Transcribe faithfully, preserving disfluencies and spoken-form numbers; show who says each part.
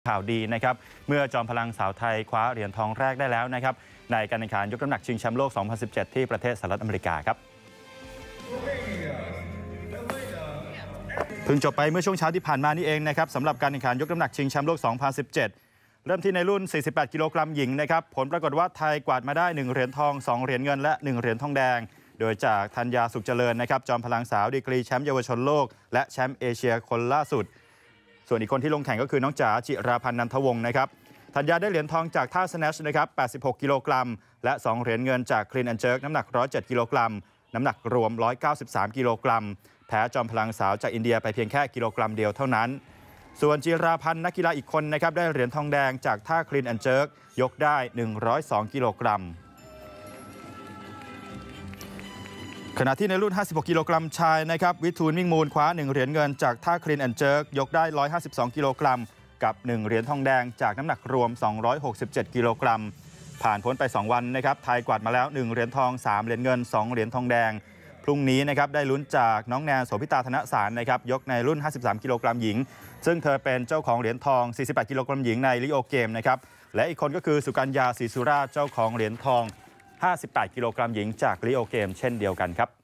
Speaker 1: ข่าวดีนะครับเมื่อจอมพลังสาวไทยคว้าเหรียญทองแรกได้แล้วนะครับในการแข่งขันยกน้ำหนักชิงแชมป์โลก สองพันสิบเจ็ด ที่ประเทศสหรัฐอเมริกาครับเพิ่งจบไปเมื่อช่วงเช้าที่ผ่านมานี่เองนะครับสำหรับการแข่งขันยกน้ำหนักชิงแชมป์โลก สองพันสิบเจ็ด เริ่มที่ในรุ่น สี่สิบแปด กิโลกรัมหญิงนะครับผลปรากฏว่าไทยกวาดมาได้หนึ่งเหรียญทองสองเหรียญเงินและหนึ่งเหรียญทองแดงโดยจากธัญญาสุขเจริญนะครับจอมพลังสาวดีกรีแชมป์เยาวชนโลกและแชมป์เอเชียคนล่าสุดส่วนอีกคนที่ลงแข่งก็คือน้องจ๋าจิราพันธ์นันทวงศ์นะครับธัญญาได้เหรียญทองจากท่าสแนชนะครับแปดสิบหกกิโลกรัมและสองเหรียญเงินจากคลีนแอนด์เจิร์กน้ำหนักหนึ่งร้อยเจ็ดกิโลกรัมน้ำหนักรวมหนึ่งร้อยเก้าสิบสามกิโลกรัมแพ้จอมพลังสาวจากอินเดียไปเพียงแค่กิโลกรัมเดียวเท่านั้นส่วนจิราพันธ์นักกีฬาอีกคนนะครับได้เหรียญทองแดงจากท่าคลีนแอนด์เจิร์กยกได้หนึ่งร้อยสองกิโลกรัมขณะที่ในรุ่นห้าสิบหกกิโลกรัมชายนะครับวิทูลมิ่งมูลคว้าหนึ่งเหรียญเงินจากท่าคลีนแอนด์เจิร์กยกได้หนึ่งร้อยห้าสิบสองกิโลกรัมกับหนึ่งเหรียญทองแดงจากน้ำหนักรวมสองร้อยหกสิบเจ็ดกิโลกรัมผ่านพ้นไปสองวันนะครับไทยกวาดมาแล้วหนึ่งเหรียญทองสามเหรียญเงินสองเหรียญทองแดงพรุ่งนี้นะครับได้ลุ้นจากน้องแนนโสภิตาธนสารนะครับยกในรุ่นห้าสิบสามกิโลกรัมหญิงซึ่งเธอเป็นเจ้าของเหรียญทองสี่สิบแปดกิโลกรัมหญิงในริโอเกมนะครับและอีกคนก็คือสุกัญญาศรีสุราชเจ้าของเหรียญทองห้าสิบแปดกิโลกรัมหญิงจากริโอเกมเช่นเดียวกันครับ